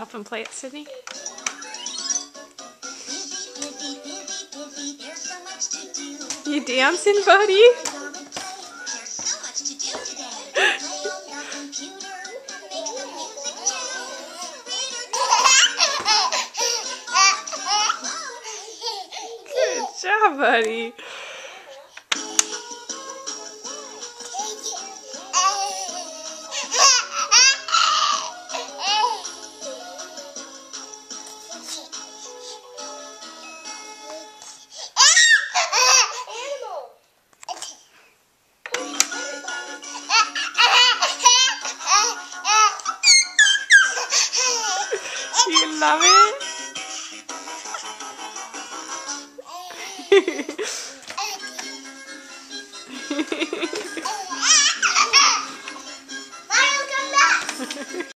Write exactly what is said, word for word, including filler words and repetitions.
up and play it, Sydney? You dancing, buddy? Good job, buddy. You love it?